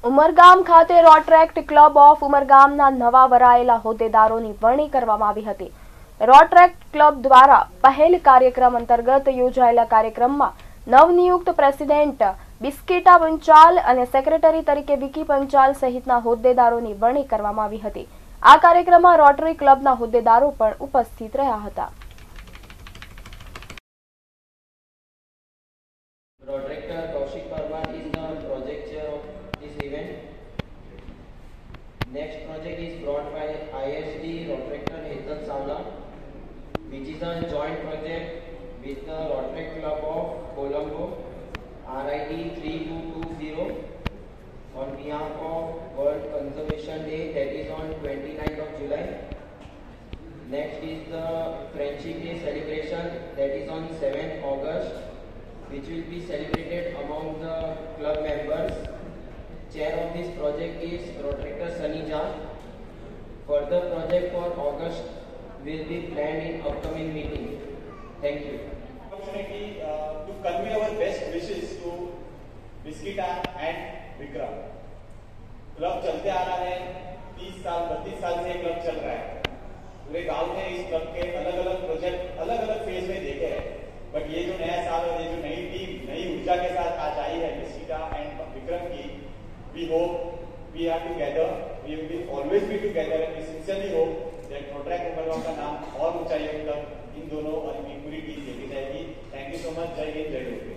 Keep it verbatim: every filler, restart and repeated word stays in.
ઉમરગામ ખાતે રોટરેક્ટ club of ઉમરગામના નવા વરાયેલા હોદ્દેદારોની વરણી કરવામાં આવી હતી। રોટરેક્ટ ક્લબ દ્વારા પહેલ કાર્યક્રમ અંતર્ગત યોજાયેલા કાર્યક્રમમાં નવનિયુક્ત પ્રેસિડેન્ટ બિસ્કિટા પંચાલ અને સેક્રેટરી તરીકે વિકી પંચાલ સહિતના હોદ્દેદારોની વરણી કરવામાં આવી હતી। આ કાર્યક્રમમાં રોટરી ક્લબના હોદ્દેદારો પણ ઉપસ્થિત રહ્યા હતા। Director Kaushik Parmar is the project chair of this event. Next project is brought by I S D Rotractor Hetal Savla, which is a joint project with the Rotract Club of Colombo, R I D three two two zero, on behalf of World Conservation Day, that is on twenty-ninth of July. Next is the Friendship Day celebration, that is on seventh August, which will be celebrated among the club members. Chair of this project is Rotractor Sunny Jha. Further project for August will be planned in upcoming meeting. Thank you. Opportunity uh, to convey our best wishes to Biskita and Vikram. Club चलते आ रहा है, तीस साल बत्तीस साल से club चल रहा है। पूरे गांव ने इस क्लब के अलग अलग प्रोजेक्ट अलग अलग फेज में देखे हैं, बट ये जो नया साल और ये जो नई टीम नई ऊर्जा के साथ आज आई है बिस्किटा एंड विक्रम की, we hope we are together, we will always be together and we sincerely hope that Rotaract Umargam का नाम और ऊंचाइयों तक इन दोनों और इनकी पूरी टीम लेके जाएगी। Thank you so much. जय हिंद, जय हिंद।